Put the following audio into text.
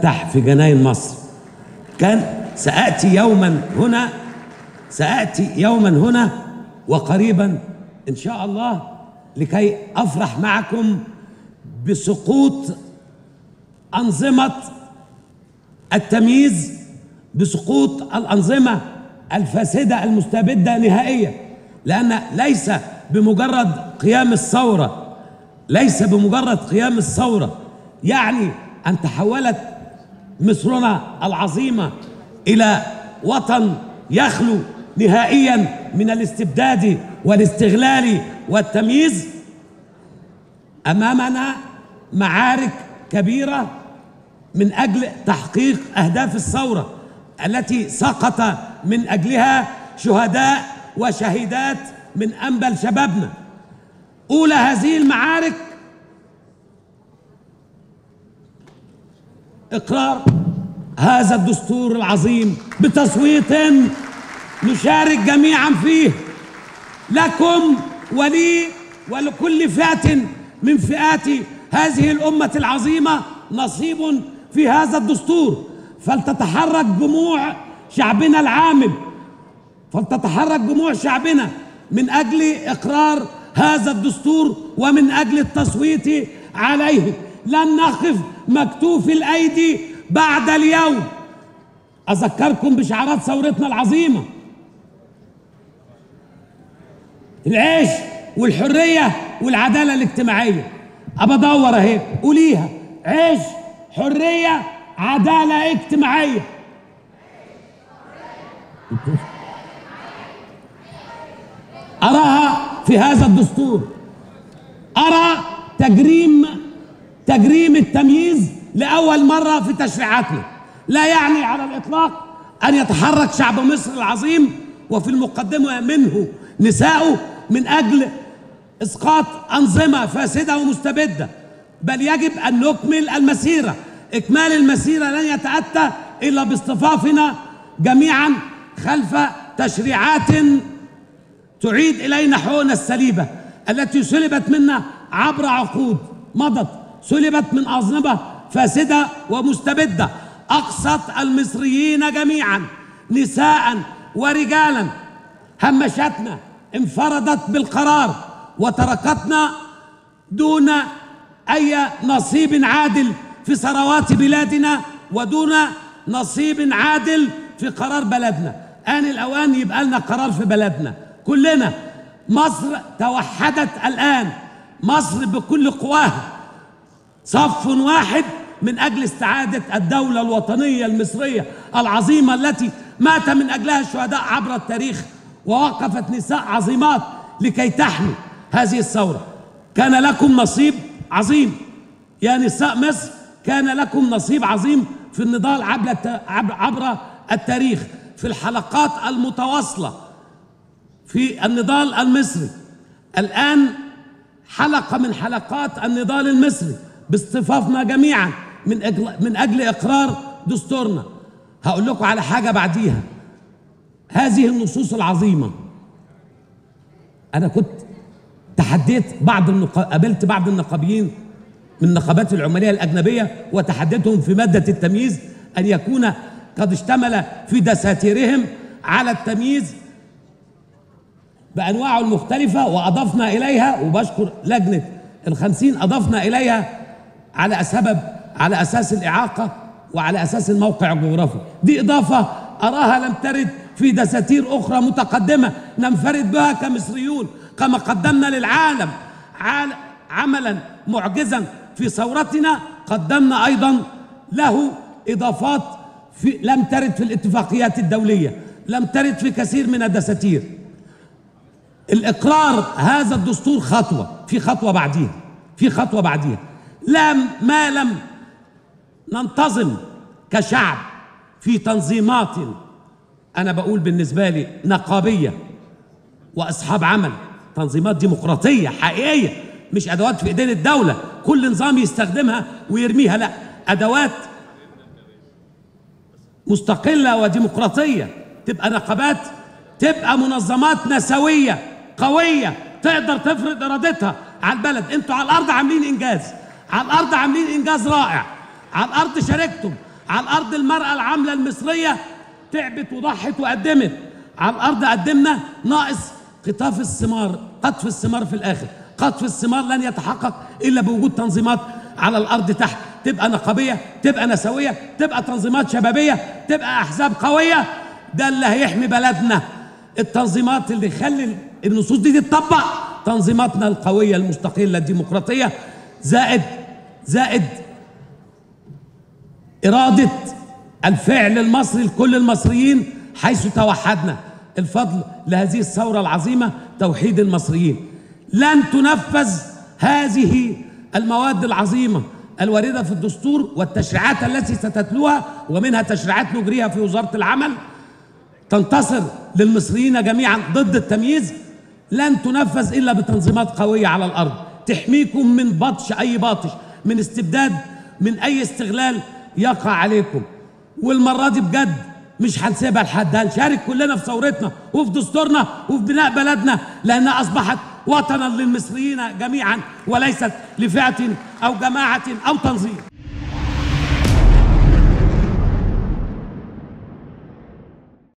تفتح في جناين مصر. سآتي يوما هنا وقريبا إن شاء الله لكي أفرح معكم بسقوط أنظمة التمييز، بسقوط الأنظمة الفاسدة المستبدة نهائيا، لأن ليس بمجرد قيام الثورة يعني أن تحولت مصرنا العظيمة إلى وطن يخلو نهائيا من الاستبداد والاستغلال والتمييز. أمامنا معارك كبيرة من أجل تحقيق أهداف الثورة التي سقط من أجلها شهداء وشهيدات من أنبل شبابنا. أولى هذه المعارك إقرار هذا الدستور العظيم بتصويت نشارك جميعا فيه، لكم ولي ولكل فئة من فئات هذه الأمة العظيمة نصيب في هذا الدستور. فلتتحرك جموع شعبنا العامل، فلتتحرك جموع شعبنا من أجل إقرار هذا الدستور ومن أجل التصويت عليه. لن نقف مكتوف الأيدي بعد اليوم. أذكركم بشعارات ثورتنا العظيمة: العيش والحرية والعدالة الاجتماعية. أبى أدور أهي، قوليها: عيش، حرية، عدالة اجتماعية. أراها في هذا الدستور، أرى تجريم التمييز لأول مرة في تشريعاتنا. لا يعني على الإطلاق أن يتحرك شعب مصر العظيم وفي المقدمة منه نساؤه من أجل إسقاط أنظمة فاسدة ومستبدة، بل يجب أن نكمل المسيرة. إكمال المسيرة لن يتأتى إلا باصطفافنا جميعا خلف تشريعات تعيد إلينا حقوقنا السليبة التي سلبت منا عبر عقود مضت، سلبت من أنظمة فاسدة ومستبدة أقصت المصريين جميعا نساء ورجالا، همشتنا، انفردت بالقرار وتركتنا دون أي نصيب عادل في ثروات بلادنا ودون نصيب عادل في قرار بلدنا. آن الأوان يبقى لنا قرار في بلدنا كلنا. مصر توحدت الآن، مصر بكل قواها صف واحد من أجل استعادة الدولة الوطنية المصرية العظيمة التي مات من أجلها الشهداء عبر التاريخ، ووقفت نساء عظيمات لكي تحمي هذه الثورة. كان لكم نصيب عظيم يا نساء مصر، كان لكم نصيب عظيم في النضال عبر التاريخ، في الحلقات المتواصلة في النضال المصري. الآن حلقة من حلقات النضال المصري باصطفافنا جميعا من أجل إقرار دستورنا. هقول لكم على حاجة بعديها. هذه النصوص العظيمة، أنا كنت تحديت قابلت بعض النقابيين من النقابات العمالية الأجنبية وتحديتهم في مادة التمييز أن يكون قد اشتمل في دساتيرهم على التمييز بأنواعه المختلفة، وأضفنا إليها، وبشكر لجنة ال50 أضفنا إليها على أساس الإعاقة وعلى أساس الموقع الجغرافي. دي إضافة أراها لم ترد في دساتير أخرى متقدمة ننفرد بها كمصريون. كما قدمنا للعالم عملا معجزا في ثورتنا، قدمنا أيضا له إضافات لم ترد في الاتفاقيات الدولية، لم ترد في كثير من الدساتير. الإقرار هذا الدستور خطوة بعديها. ما لم ننتظم كشعب في تنظيمات، أنا بقول بالنسبة لي نقابية وأصحاب عمل، تنظيمات ديمقراطية حقيقية، مش أدوات في إيدين الدولة كل نظام يستخدمها ويرميها، لا، أدوات مستقلة وديمقراطية، تبقى نقابات، تبقى منظمات نسوية قوية تقدر تفرض إرادتها على البلد. انتوا على الأرض عاملين إنجاز، على الأرض عاملين إنجاز رائع، على الأرض شاركتم، على الارض المراه العامله المصريه تعبت وضحت وقدمت، على الارض قدمنا، ناقص قطاف الثمار، قطف الثمار في الاخر. قطف الثمار لن يتحقق الا بوجود تنظيمات على الارض تحت، تبقى نقابيه، تبقى نسويه، تبقى تنظيمات شبابيه، تبقى احزاب قويه. ده اللي هيحمي بلدنا. التنظيمات اللي يخلي النصوص دي تتطبق تنظيماتنا القويه المستقله الديمقراطيه، زائد اراده الفعل المصري لكل المصريين حيث توحدنا. الفضل لهذه الثوره العظيمه توحيد المصريين. لن تنفذ هذه المواد العظيمه الوارده في الدستور والتشريعات التي ستتلوها، ومنها تشريعات نجريها في وزاره العمل تنتصر للمصريين جميعا ضد التمييز. لن تنفذ الا بتنظيمات قويه على الارض تحميكم من بطش اي باطش، من استبداد، من اي استغلال يقع عليكم. والمره دي بجد مش هنسيبها لحد، هنشارك كلنا في ثورتنا وفي دستورنا وفي بناء بلدنا، لانها اصبحت وطنا للمصريين جميعا وليست لفئه او جماعه او تنظيم.